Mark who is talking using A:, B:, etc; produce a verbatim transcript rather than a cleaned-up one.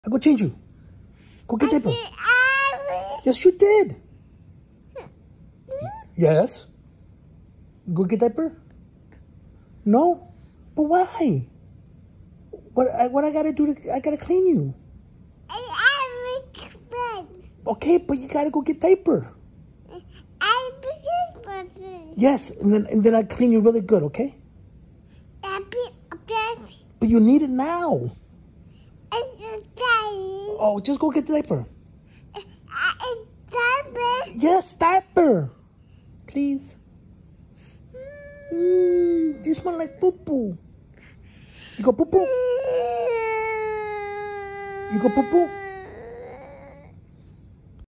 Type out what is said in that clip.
A: I go change you. Go get diaper. Yes, you did. Yes. Go get diaper. No, but why? What? I, what I gotta do? To, I gotta clean you. Okay, but you gotta go get diaper. Yes, and then and then I clean you really good. Okay. But you need it now. Oh, just go get the diaper. Yes, diaper. Please. Mm, you smell like poo-poo. You go poo-poo? You go poo-poo?